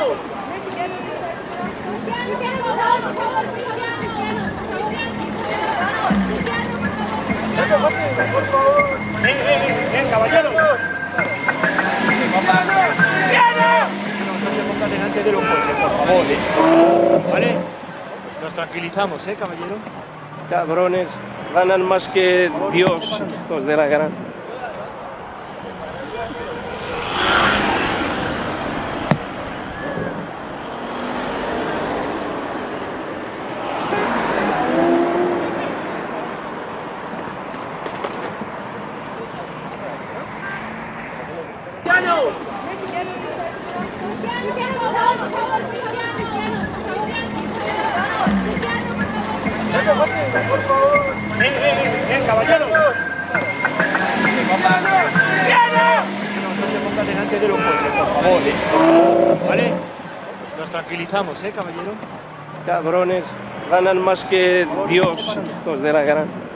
Caballero. No se ponga delante de los coches, por favor, ¿vale? Nos tranquilizamos, caballero. Cabrones, ganan más que Dios, hijos de la gran. Por favor. Caballero. No se ponga delante de los coches, por favor, ¿vale? Nos tranquilizamos, caballero. Cabrones, ganan más que Dios, hijos de la gran.